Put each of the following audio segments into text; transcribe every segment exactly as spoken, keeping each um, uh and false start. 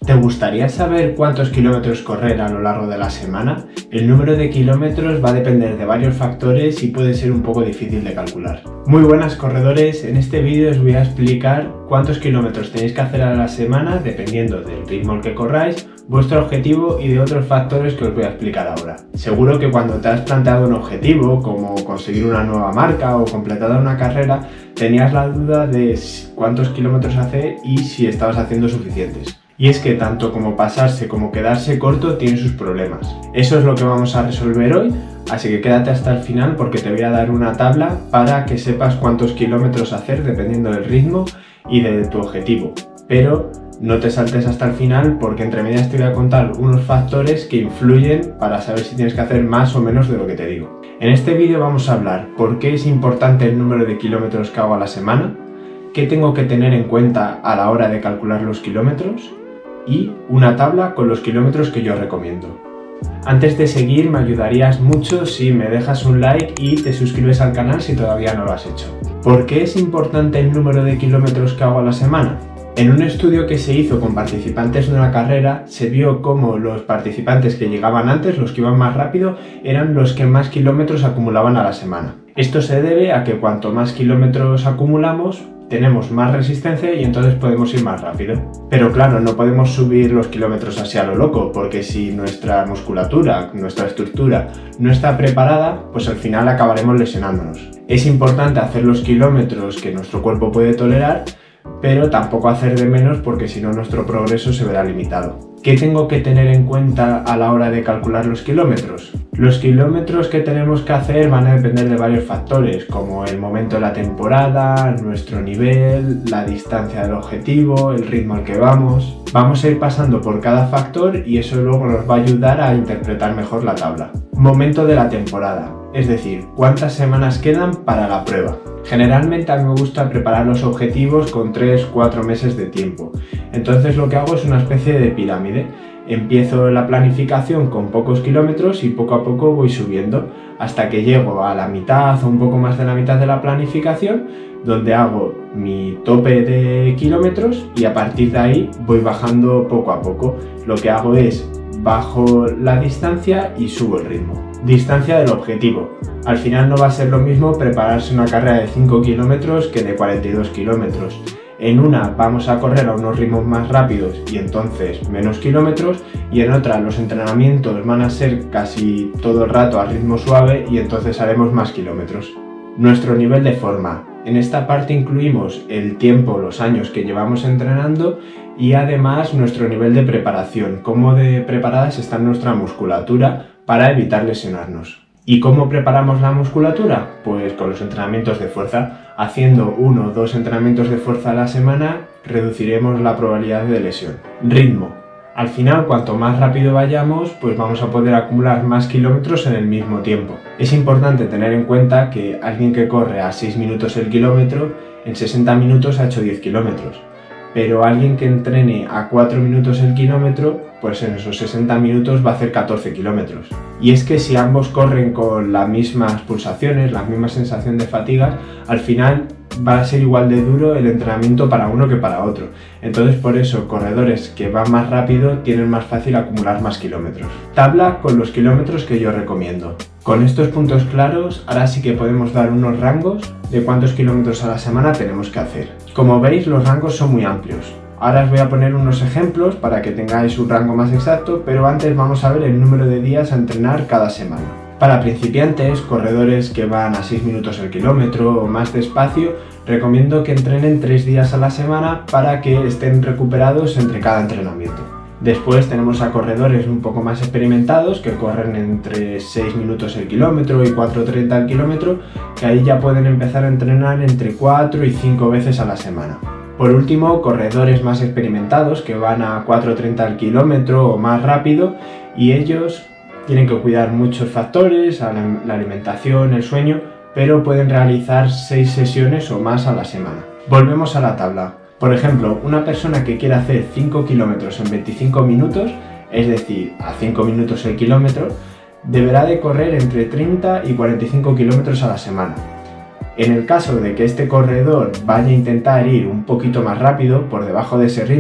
¿Te gustaría saber cuántos kilómetros correr a lo largo de la semana? El número de kilómetros va a depender de varios factores y puede ser un poco difícil de calcular. Muy buenas corredores, en este vídeo os voy a explicar cuántos kilómetros tenéis que hacer a la semana dependiendo del ritmo al que corráis, vuestro objetivo y de otros factores que os voy a explicar ahora. Seguro que cuando te has planteado un objetivo como conseguir una nueva marca o completar una carrera, tenías la duda de cuántos kilómetros hacer y si estabas haciendo suficientes. Y es que tanto como pasarse como quedarse corto tiene sus problemas. Eso es lo que vamos a resolver hoy, así que quédate hasta el final porque te voy a dar una tabla para que sepas cuántos kilómetros hacer dependiendo del ritmo y de tu objetivo. Pero no te saltes hasta el final porque entre medias te voy a contar unos factores que influyen para saber si tienes que hacer más o menos de lo que te digo. En este vídeo vamos a hablar por qué es importante el número de kilómetros que hago a la semana, qué tengo que tener en cuenta a la hora de calcular los kilómetros, y una tabla con los kilómetros que yo recomiendo. Antes de seguir me ayudarías mucho si me dejas un like y te suscribes al canal si todavía no lo has hecho. ¿Por qué es importante el número de kilómetros que hago a la semana? En un estudio que se hizo con participantes de una carrera se vio cómo los participantes que llegaban antes, los que iban más rápido, eran los que más kilómetros acumulaban a la semana. Esto se debe a que cuanto más kilómetros acumulamos, tenemos más resistencia y entonces podemos ir más rápido. Pero claro, no podemos subir los kilómetros así a lo loco, porque si nuestra musculatura, nuestra estructura no está preparada, pues al final acabaremos lesionándonos. Es importante hacer los kilómetros que nuestro cuerpo puede tolerar, pero tampoco hacer de menos porque si no nuestro progreso se verá limitado. ¿Qué tengo que tener en cuenta a la hora de calcular los kilómetros? Los kilómetros que tenemos que hacer van a depender de varios factores, como el momento de la temporada, nuestro nivel, la distancia del objetivo, el ritmo al que vamos. Vamos a ir pasando por cada factor y eso luego nos va a ayudar a interpretar mejor la tabla. Momento de la temporada, es decir, cuántas semanas quedan para la prueba. Generalmente a mí me gusta preparar los objetivos con tres cuatro meses de tiempo. Entonces lo que hago es una especie de pirámide. Empiezo la planificación con pocos kilómetros y poco a poco voy subiendo hasta que llego a la mitad o un poco más de la mitad de la planificación, donde hago mi tope de kilómetros y a partir de ahí voy bajando poco a poco. Lo que hago es bajo la distancia y subo el ritmo. Distancia del objetivo. Al final no va a ser lo mismo prepararse una carrera de cinco kilómetros que de cuarenta y dos kilómetros. En una vamos a correr a unos ritmos más rápidos y entonces menos kilómetros, y en otra los entrenamientos van a ser casi todo el rato a ritmo suave y entonces haremos más kilómetros. Nuestro nivel de forma. En esta parte incluimos el tiempo, los años que llevamos entrenando y además nuestro nivel de preparación, cómo de preparadas está nuestra musculatura para evitar lesionarnos. ¿Y cómo preparamos la musculatura? Pues con los entrenamientos de fuerza. Haciendo uno o dos entrenamientos de fuerza a la semana reduciremos la probabilidad de lesión. Ritmo. Al final, cuanto más rápido vayamos, pues vamos a poder acumular más kilómetros en el mismo tiempo. Es importante tener en cuenta que alguien que corre a seis minutos el kilómetro, en sesenta minutos ha hecho diez kilómetros. Pero alguien que entrene a cuatro minutos el kilómetro, pues en esos sesenta minutos va a hacer catorce kilómetros. Y es que si ambos corren con las mismas pulsaciones, la misma sensación de fatiga, al final va a ser igual de duro el entrenamiento para uno que para otro. Entonces por eso corredores que van más rápido tienen más fácil acumular más kilómetros. Tabla con los kilómetros que yo recomiendo. Con estos puntos claros, ahora sí que podemos dar unos rangos de cuántos kilómetros a la semana tenemos que hacer. Como veis, los rangos son muy amplios. Ahora os voy a poner unos ejemplos para que tengáis un rango más exacto, pero antes vamos a ver el número de días a entrenar cada semana. Para principiantes, corredores que van a seis minutos el kilómetro o más despacio, recomiendo que entrenen tres días a la semana para que estén recuperados entre cada entrenamiento. Después tenemos a corredores un poco más experimentados que corren entre seis minutos el kilómetro y cuatro treinta el kilómetro, que ahí ya pueden empezar a entrenar entre cuatro y cinco veces a la semana. Por último, corredores más experimentados que van a cuatro treinta el kilómetro o más rápido, y ellos tienen que cuidar muchos factores, la alimentación, el sueño, pero pueden realizar seis sesiones o más a la semana. Volvemos a la tabla. Por ejemplo, una persona que quiera hacer cinco kilómetros en veinticinco minutos, es decir, a cinco minutos el kilómetro, deberá de correr entre treinta y cuarenta y cinco kilómetros a la semana. En el caso de que este corredor vaya a intentar ir un poquito más rápido, por debajo de ese ritmo,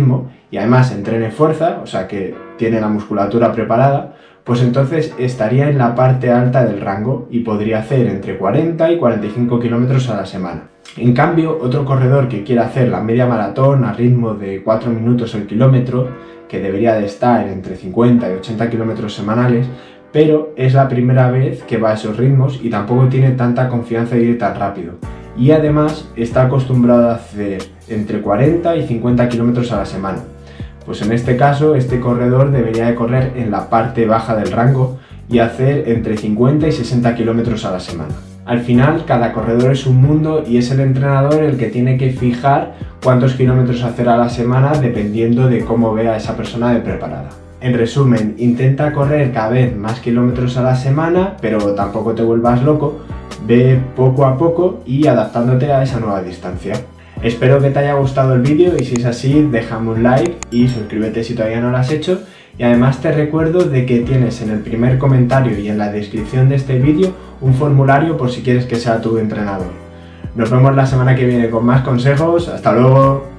y además entrene fuerza, o sea que tiene la musculatura preparada, pues entonces estaría en la parte alta del rango y podría hacer entre cuarenta y cuarenta y cinco kilómetros a la semana. En cambio, otro corredor que quiera hacer la media maratón a ritmo de cuatro minutos el kilómetro, que debería de estar entre cincuenta y ochenta kilómetros semanales, pero es la primera vez que va a esos ritmos y tampoco tiene tanta confianza de ir tan rápido. Y además está acostumbrado a hacer entre cuarenta y cincuenta kilómetros a la semana. Pues en este caso, este corredor debería de correr en la parte baja del rango y hacer entre cincuenta y sesenta kilómetros a la semana. Al final, cada corredor es un mundo y es el entrenador el que tiene que fijar cuántos kilómetros hacer a la semana dependiendo de cómo vea a esa persona de preparada. En resumen, intenta correr cada vez más kilómetros a la semana, pero tampoco te vuelvas loco, ve poco a poco y adaptándote a esa nueva distancia. Espero que te haya gustado el vídeo y si es así, déjame un like y suscríbete si todavía no lo has hecho. Y además te recuerdo de que tienes en el primer comentario y en la descripción de este vídeo un formulario por si quieres que sea tu entrenador. Nos vemos la semana que viene con más consejos. ¡Hasta luego!